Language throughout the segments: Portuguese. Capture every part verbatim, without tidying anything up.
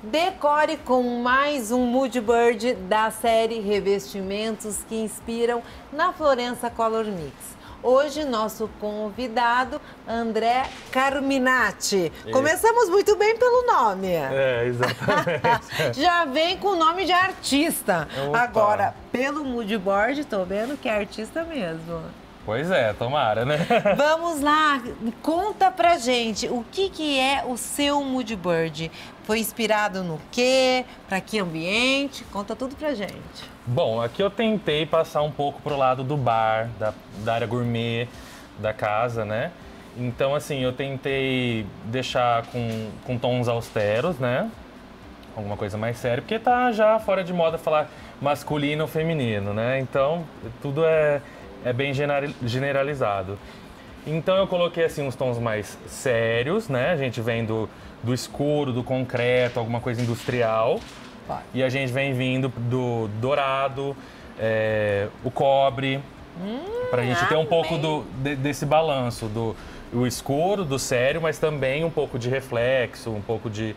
Decore com mais um Mood Bird da série Revestimentos que Inspiram na Florença Color Mix. Hoje, nosso convidado, André Carminati. Isso. Começamos muito bem pelo nome. É, exatamente. Já vem com o nome de artista. Opa. Agora, pelo Mood Board, tô vendo que é artista mesmo. Pois é, tomara, né? Vamos lá, conta pra gente o que, que é o seu Mood Bird. Foi inspirado no quê? Pra que ambiente? Conta tudo pra gente. Bom, aqui eu tentei passar um pouco pro lado do bar, da, da área gourmet da casa, né? Então, assim, eu tentei deixar com, com tons austeros, né? Alguma coisa mais séria, porque tá já fora de moda falar masculino ou feminino, né? Então, tudo é... é bem generalizado. Então eu coloquei assim uns tons mais sérios, né? A gente vem do, do escuro, do concreto, alguma coisa industrial. Vai. E a gente vem vindo do dourado, é, o cobre, hum, pra gente ter um amei. pouco do, de, desse balanço do o escuro, do sério, mas também um pouco de reflexo, um pouco de,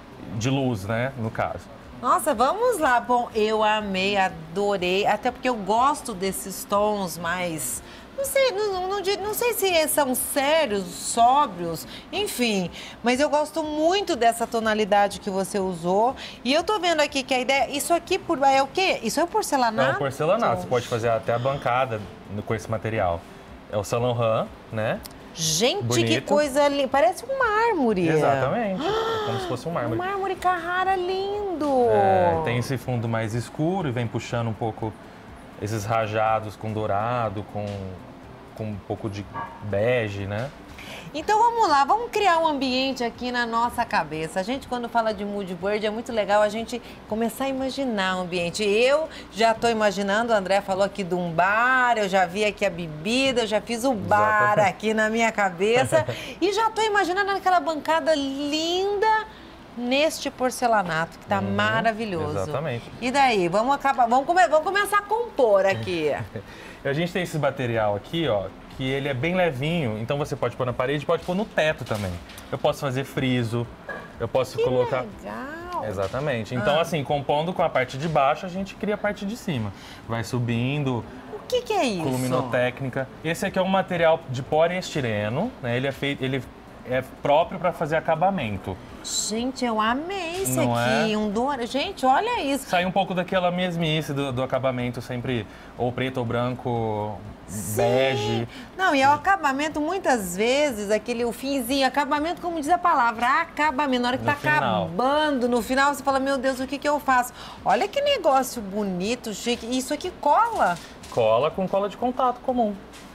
de luz, né? No caso. Nossa, vamos lá. Bom, eu amei, adorei, até porque eu gosto desses tons mais... Não sei, não, não, não sei se são sérios, sóbrios, enfim. Mas eu gosto muito dessa tonalidade que você usou. E eu tô vendo aqui que a ideia... Isso aqui por, é o quê? Isso é o porcelanato? É o porcelanato. Você pode fazer até a bancada com esse material. É o Saint Laurent, né? Gente, bonito. Que coisa linda. Parece um mármore. Exatamente. É como se fosse um mármore. Um mármore Carrara lindo. É, tem esse fundo mais escuro e vem puxando um pouco esses rajados com dourado, com, com um pouco de bege, né? Então vamos lá, vamos criar um ambiente aqui na nossa cabeça. A gente, quando fala de Mood Bird, é muito legal a gente começar a imaginar o ambiente. Eu já estou imaginando, o André falou aqui de um bar, eu já vi aqui a bebida, eu já fiz o bar Exatamente. Aqui na minha cabeça. E já estou imaginando aquela bancada linda neste porcelanato, que está hum, maravilhoso. Exatamente. E daí, vamos acabar, vamos, come, vamos começar a compor aqui. A gente tem esse material aqui, ó, que ele é bem levinho, então você pode pôr na parede, pode pôr no teto também. Eu posso fazer friso, eu posso que colocar... legal! Exatamente. Então, ah. assim, compondo com a parte de baixo, a gente cria a parte de cima. Vai subindo... O que, que é isso? Com luminotécnica. Esse aqui é um material de poliestireno, né? Ele é feito... Ele é próprio para fazer acabamento. Gente, eu amei esse Não aqui, é? um dourado. Gente, olha isso. Sai um pouco daquela mesmice do, do acabamento, sempre ou preto ou branco, Sim. bege. Não, e é o acabamento, muitas vezes, aquele o finzinho, acabamento, como diz a palavra, acabamento. Na hora que no tá final. acabando, no final você fala, meu Deus, o que que eu faço? Olha que negócio bonito, chique. Isso aqui cola? Cola com cola de contato comum.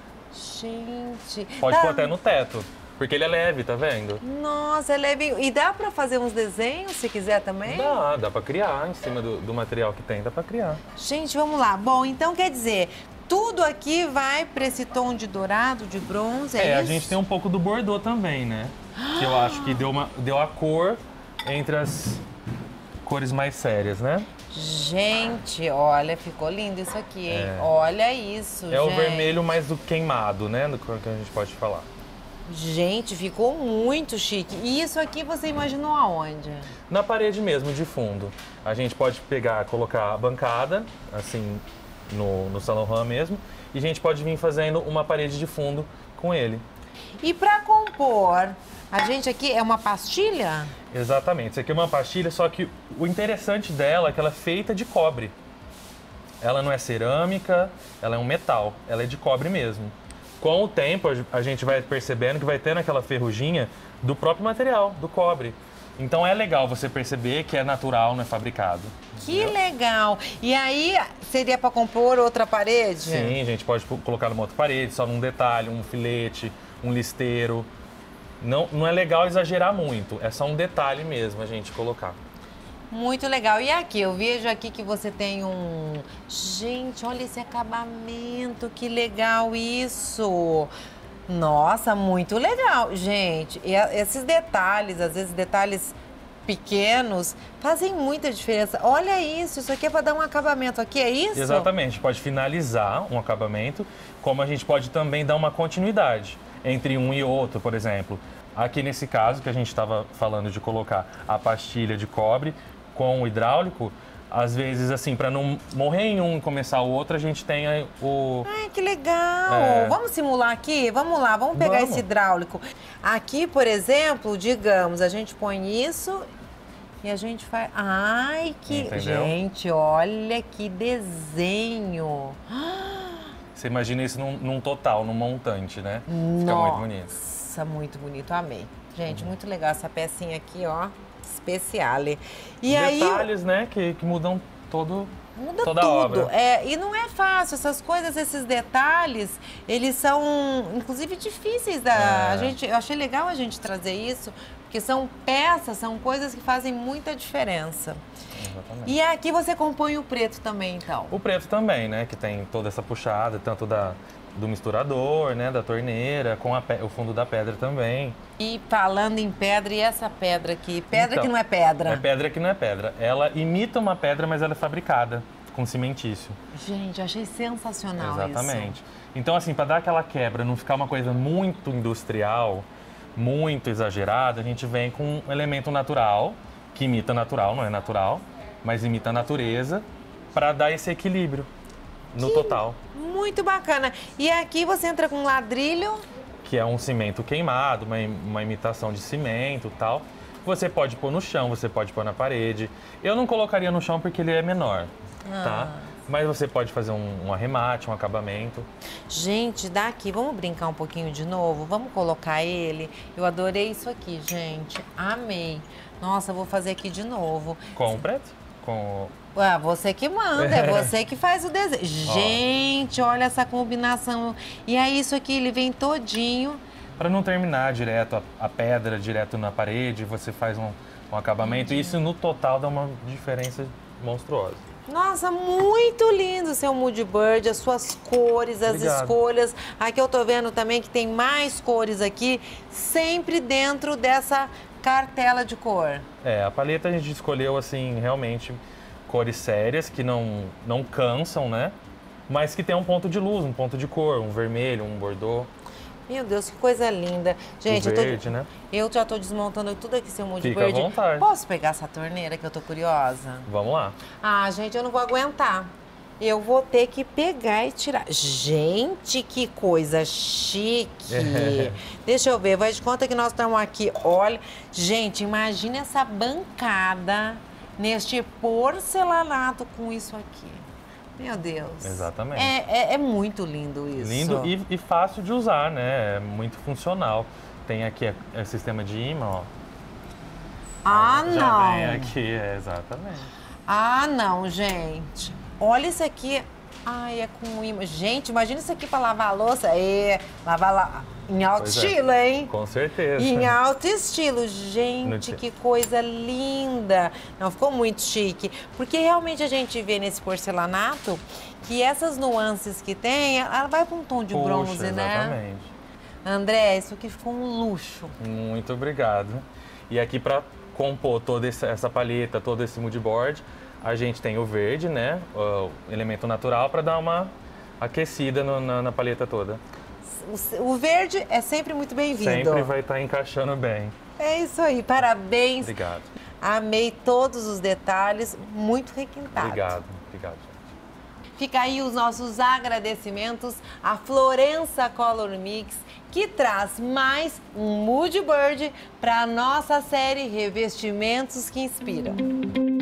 Gente. Pode tá... pôr até no teto. Porque ele é leve, tá vendo? Nossa, é leve. E dá pra fazer uns desenhos, se quiser também? Dá, dá pra criar em cima do, do material que tem, dá pra criar. Gente, vamos lá. Bom, então quer dizer, tudo aqui vai pra esse tom de dourado, de bronze, é, é isso? a gente tem um pouco do bordô também, né? Que eu acho que deu, uma, deu a cor entre as cores mais sérias, né? Gente, olha, ficou lindo isso aqui, hein? É. Olha isso, É gente. o vermelho mais do queimado, né? Do que a gente pode falar. Gente, ficou muito chique. E isso aqui você imaginou aonde? Na parede mesmo, de fundo. A gente pode pegar, colocar a bancada, assim, no, no Saint Laurent mesmo, e a gente pode vir fazendo uma parede de fundo com ele. E para compor, a gente aqui é uma pastilha? Exatamente. Isso aqui é uma pastilha, só que o interessante dela é que ela é feita de cobre. Ela não é cerâmica, ela é um metal, ela é de cobre mesmo. Com o tempo, a gente vai percebendo que vai tendo aquela ferruginha do próprio material, do cobre. Então é legal você perceber que é natural, não é fabricado. Que entendeu? legal! E aí, seria para compor outra parede? Sim, a gente pode colocar numa outra parede, só num detalhe, um filete, um listeiro. Não, não é legal exagerar muito, é só um detalhe mesmo a gente colocar. Muito legal. E aqui, eu vejo aqui que você tem um... Gente, olha esse acabamento, que legal isso! Nossa, muito legal, gente. E esses detalhes, às vezes detalhes pequenos, fazem muita diferença. Olha isso, isso aqui é para dar um acabamento aqui, é isso? Exatamente, pode finalizar um acabamento, como a gente pode também dar uma continuidade entre um e outro, por exemplo. Aqui nesse caso, que a gente estava falando de colocar a pastilha de cobre com o hidráulico, às vezes, assim, para não morrer em um e começar o outro, a gente tem aí o... Ai, que legal! É. Vamos simular aqui? Vamos lá, vamos pegar Vamos. esse hidráulico. Aqui, por exemplo, digamos, a gente põe isso e a gente faz... Ai, que... Entendeu? Gente, olha que desenho! Você imagina isso num, num total, num montante, né? Fica Nossa, muito bonito. Nossa, muito bonito, amei. Gente, uhum. muito legal essa pecinha aqui, ó, especiale. E aí... Detalhes, né, que, que mudam todo... Muda Toda tudo. a obra. É, e não é fácil, essas coisas, esses detalhes, eles são, inclusive, difíceis da... É. A gente, eu achei legal a gente trazer isso, porque são peças, são coisas que fazem muita diferença. Exatamente. E aqui você compõe o preto também, então? O preto também, né, que tem toda essa puxada, tanto da, do misturador, né, da torneira, com a, o fundo da pedra também. E falando em pedra, e essa pedra aqui? Pedra Então, que não é pedra? É pedra que não é pedra. Ela imita uma pedra, mas ela é fabricada com cimentício. Gente, achei sensacional. Exatamente. Isso. Então, assim, para dar aquela quebra, não ficar uma coisa muito industrial, muito exagerada, a gente vem com um elemento natural, que imita natural, não é natural, mas imita a natureza, para dar esse equilíbrio no que total. Muito bacana. E aqui você entra com ladrilho... Que é um cimento queimado, uma, uma imitação de cimento e tal. Você pode pôr no chão, você pode pôr na parede. Eu não colocaria no chão porque ele é menor, ah. tá? Mas você pode fazer um, um arremate, um acabamento. Gente, daqui, vamos brincar um pouquinho de novo? Vamos colocar ele? Eu adorei isso aqui, gente. Amei. Nossa, vou fazer aqui de novo. Com o preto? Com o... Ah, você que manda, é você que faz o desenho. Gente, olha essa combinação. E aí, isso aqui, ele vem todinho. Para não terminar direto a, a pedra, direto na parede, você faz um, um acabamento. Entendi. E isso, no total, dá uma diferença monstruosa. Nossa, muito lindo o seu Mood Bird, as suas cores, as Obrigado. escolhas. Aqui eu tô vendo também que tem mais cores aqui, sempre dentro dessa cartela de cor. É, a paleta a gente escolheu, assim, realmente cores sérias, que não, não cansam, né? Mas que tem um ponto de luz, um ponto de cor, um vermelho, um bordô. Meu Deus, que coisa linda. Gente, o verde, eu, tô, né? eu já tô desmontando tudo aqui, seu Mood Fica Bird. à vontade. Posso pegar essa torneira que eu tô curiosa? Vamos lá. Ah, gente, eu não vou aguentar. Eu vou ter que pegar e tirar. Gente, que coisa chique. É. Deixa eu ver, vai de conta que nós estamos aqui. Olha, gente, imagina essa bancada neste porcelanato com isso aqui. Meu Deus. Exatamente. É, é, é muito lindo isso. Lindo e, e fácil de usar, né? É muito funcional. Tem aqui o sistema de ímã, ó. Ah, Já não. vem aqui, é, exatamente. Ah, não, gente. Olha isso aqui. Ai, é com imã. Gente, imagina isso aqui para lavar a louça. É, lavar lá em alto Pois estilo, é. hein? Com certeza. Em alto estilo. Gente, que coisa linda. Não, ficou muito chique. Porque realmente a gente vê nesse porcelanato que essas nuances que tem, ela vai para um tom de Puxa, bronze, né? Exatamente. André, isso aqui ficou um luxo. Muito obrigado. E aqui para compor toda essa palheta, todo esse mood board, a gente tem o verde, né? O elemento natural para dar uma aquecida no, na, na palheta toda. O, o verde é sempre muito bem-vindo. Sempre vai estar encaixando bem. É isso aí, parabéns. Obrigado. Amei todos os detalhes, muito requintado. Obrigado, obrigado, gente. Fica aí os nossos agradecimentos à Florença Color Mix, que traz mais um Mood Bird para a nossa série Revestimentos que Inspiram.